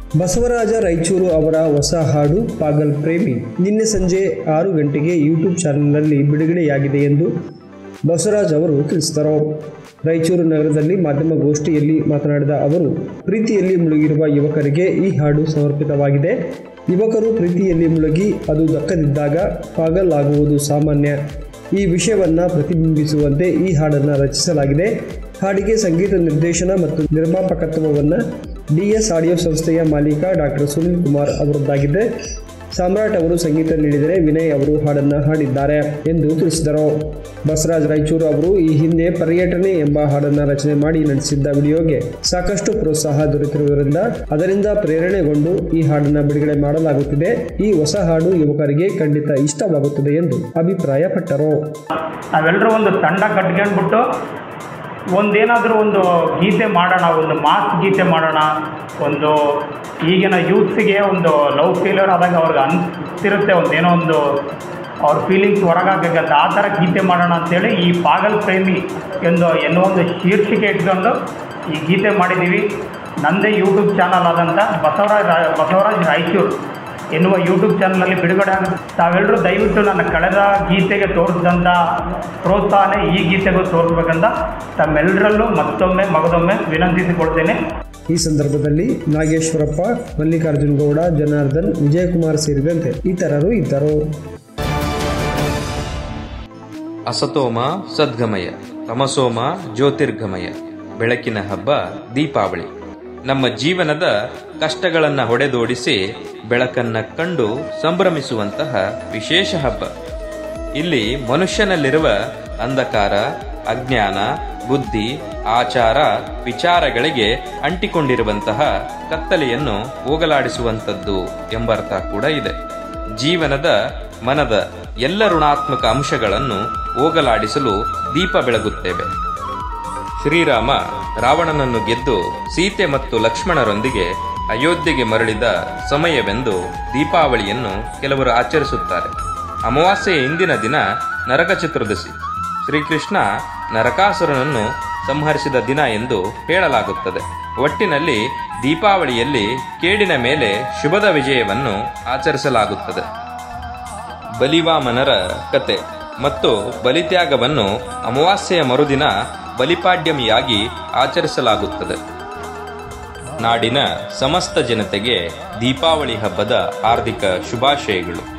ಬಸವರಾಜ ರಾಯಚೂರು ಅವರ ಹೊಸ ಹಾಡು ಪಾಗಲ್ ಪ್ರೇಮಿ ನಿನ್ನೆ ಸಂಜೆ 6 ಗಂಟೆಗೆ ಯೂಟ್ಯೂಬ್ ಚಾನೆಲ್ನಲ್ಲಿ ಬಿಡುಗಡೆಯಾಗಿದೆ ಎಂದು ಬಸವರಾಜ್ ಅವರು ತಿಳಿಸಿದರು. ರಾಯಚೂರು ನಗರದಲ್ಲಿ ಮಾಧ್ಯಮಗೋಷ್ಠಿಯಲ್ಲಿ ಮಾತನಾಡಿದ ಅವರು, ಪ್ರೀತಿಯಲ್ಲಿ ಮುಳುಗಿರುವ ಯುವಕರಿಗೆ ಈ ಹಾಡು ಸಮರ್ಪಿತವಾಗಿದೆ. ಯುವಕರು ಪ್ರೀತಿಯಲ್ಲಿ ಮುಳುಗಿ ಅದು ದಕ್ಕದಿದ್ದಾಗ ಪಾಗಲ್ ಆಗುವುದು ಸಾಮಾನ್ಯ. ಈ ವಿಷಯವನ್ನು ಪ್ರತಿಬಿಂಬಿಸುವಂತೆ ಈ ಹಾಡನ್ನು ರಚಿಸಲಾಗಿದೆ. ಹಾಡಿಗೆ ಸಂಗೀತ ನಿರ್ದೇಶನ ಮತ್ತು ನಿರ್ಮಾಪಕತ್ವವನ್ನು ಡಿಎಸ್ ಆಡಿಯೋ ಸಂಸ್ಥೆಯ ಮಾಲೀಕ ಡಾಕ್ಟರ್ ಸುನಿಲ್ ಕುಮಾರ್ ಅವರದ್ದಾಗಿದೆ. ಸಾಮ್ರಾಟ್ ಅವರು ಸಂಗೀತ ನೀಡಿದರೆ ವಿನಯ್ ಅವರು ಹಾಡನ್ನು ಹಾಡಿದ್ದಾರೆ ಎಂದು ತಿಳಿಸಿದರು. ಬಸವರಾಜ್ ರಾಯಚೂರು ಅವರು ಈ ಹಿಂದೆ ಪರ್ಯಟನೆ ಎಂಬ ಹಾಡನ್ನು ರಚನೆ ಮಾಡಿ ನಡೆಸಿದ್ದ ವಿಡಿಯೋಗೆ ಸಾಕಷ್ಟು ಪ್ರೋತ್ಸಾಹ ದೊರೆತಿರುವುದರಿಂದ ಅದರಿಂದ ಪ್ರೇರಣೆಗೊಂಡು ಈ ಹಾಡನ್ನು ಬಿಡುಗಡೆ ಮಾಡಲಾಗುತ್ತಿದೆ. ಈ ಹೊಸ ಹಾಡು ಯುವಕರಿಗೆ ಖಂಡಿತ ಇಷ್ಟವಾಗುತ್ತದೆ ಎಂದು ಅಭಿಪ್ರಾಯಪಟ್ಟರು. ನಾವೆಲ್ಲರೂ ಒಂದು ತಂಡ ಕಟ್ಕೊಂಡ್ಬಿಟ್ಟು ಒಂದೇನಾದರೂ ಒಂದು ಗೀತೆ ಮಾಡೋಣ, ಒಂದು ಮಾಸ್ ಗೀತೆ ಮಾಡೋಣ. ಒಂದು ಈಗಿನ ಯೂತ್ಸಿಗೆ ಒಂದು ಲವ್ ಫೇಲ್ಯೂರ್ ಆದಾಗ ಅವ್ರಿಗೆ ಅನಿಸ್ತಿರುತ್ತೆ, ಒಂದೇನೋ ಒಂದು ಅವ್ರ ಫೀಲಿಂಗ್ಸ್ ಹೊರಗಾಗತ್ತೆ, ಆ ಥರ ಗೀತೆ ಮಾಡೋಣ ಅಂಥೇಳಿ ಈ ಪಾಗಲ್ ಪ್ರೇಮಿ ಎನ್ನುವ ಒಂದು ಶೀರ್ಷಿಕೆ ಇಟ್ಕೊಂಡು ಈ ಗೀತೆ ಮಾಡಿದ್ದೀವಿ. ನನ್ನದೇ ಯೂಟ್ಯೂಬ್ ಚಾನಲ್ ಆದಂಥ ಬಸವರಾಜ್ ರಾಯಚೂರು ಎನ್ನುವ ಯೂಟ್ಯೂಬ್ ಚಾನಲಲ್ಲಿ ಬಿಡುಗಡೆ ಆಗುತ್ತೆ. ತಾವೆಲ್ಲರೂ ದಯವಿಟ್ಟು ನನ್ನ ಕಳೆದ ಗೀತೆಗೆ ತೋರಿಸಿದಂಥ ಪ್ರೋತ್ಸಾಹನೇ ಈ ಗೀತೆಗೂ ತೋರಿಸ್ಬೇಕಂತ ತಮ್ಮೆಲ್ಲರಲ್ಲೂ ಮಗದೊಮ್ಮೆ ವಿನಂತಿಸಿಕೊಳ್ತೇನೆ. ಈ ಸಂದರ್ಭದಲ್ಲಿ ನಾಗೇಶ್ವರಪ್ಪ, ಮಲ್ಲಿಕಾರ್ಜುನ್ ಗೌಡ, ಜನಾರ್ದನ್, ವಿಜಯಕುಮಾರ್ ಸೇರಿದಂತೆ ಇತರರು ಇದ್ದರು. ಅಸತೋಮ ಸದ್ಗಮಯ, ತಮಸೋಮ ಜ್ಯೋತಿರ್ಗಮಯ. ಬೆಳಕಿನ ಹಬ್ಬ ದೀಪಾವಳಿ. ನಮ್ಮ ಜೀವನದ ಕಷ್ಟಗಳನ್ನು ಹೊಡೆದೋಡಿಸಿ ಬೆಳಕನ್ನ ಕಂಡು ಸಂಭ್ರಮಿಸುವಂತಹ ವಿಶೇಷ ಹಬ್ಬ. ಇಲ್ಲಿ ಮನುಷ್ಯನಲ್ಲಿರುವ ಅಂಧಕಾರ, ಅಜ್ಞಾನ, ಬುದ್ಧಿ, ಆಚಾರ, ವಿಚಾರಗಳಿಗೆ ಅಂಟಿಕೊಂಡಿರುವಂತಹ ಕತ್ತಲೆಯನ್ನು ಹೋಗಲಾಡಿಸುವಂಥದ್ದು ಎಂಬರ್ಥ ಕೂಡ ಇದೆ. ಜೀವನದ ಮನದ ಎಲ್ಲ ಋಣಾತ್ಮಕ ಅಂಶಗಳನ್ನು ಹೋಗಲಾಡಿಸಲು ದೀಪ ಬೆಳಗುತ್ತೇವೆ. ಶ್ರೀರಾಮ ರಾವಣನನ್ನು ಗೆದ್ದು ಸೀತೆ ಮತ್ತು ಲಕ್ಷ್ಮಣರೊಂದಿಗೆ ಅಯೋಧ್ಯೆಗೆ ಮರಳಿದ ಸಮಯವೆಂದು ದೀಪಾವಳಿಯನ್ನು ಕೆಲವರು ಆಚರಿಸುತ್ತಾರೆ. ಅಮಾವಾಸ್ಯೆಯ ಇಂದಿನ ದಿನ ನರಕ ಚತುರ್ದಶಿ. ಶ್ರೀಕೃಷ್ಣ ನರಕಾಸುರನನ್ನು ಸಂಹರಿಸಿದ ದಿನ ಎಂದು ಹೇಳಲಾಗುತ್ತದೆ. ಒಟ್ಟಿನಲ್ಲಿ ದೀಪಾವಳಿಯಲ್ಲಿ ಕೇಡಿನ ಮೇಲೆ ಶುಭದ ವಿಜಯವನ್ನು ಆಚರಿಸಲಾಗುತ್ತದೆ. ಬಲಿವಾಮನರ ಕತೆ ಮತ್ತು ಬಲಿತ್ಯಾಗವನ್ನು ಅಮಾವಾಸ್ಯೆಯ ಮರುದಿನ ಬಲಿಪಾಡ್ಯಮಿಯಾಗಿ ಆಚರಿಸಲಾಗುತ್ತದೆ. ನಾಡಿನ ಸಮಸ್ತ ಜನತೆಗೆ ದೀಪಾವಳಿ ಹಬ್ಬದ ಹಾರ್ದಿಕ ಶುಭಾಶಯಗಳು.